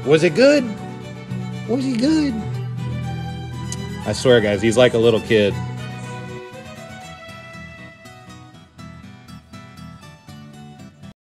Was it good? Was he good? I swear, guys, he's like a little kid.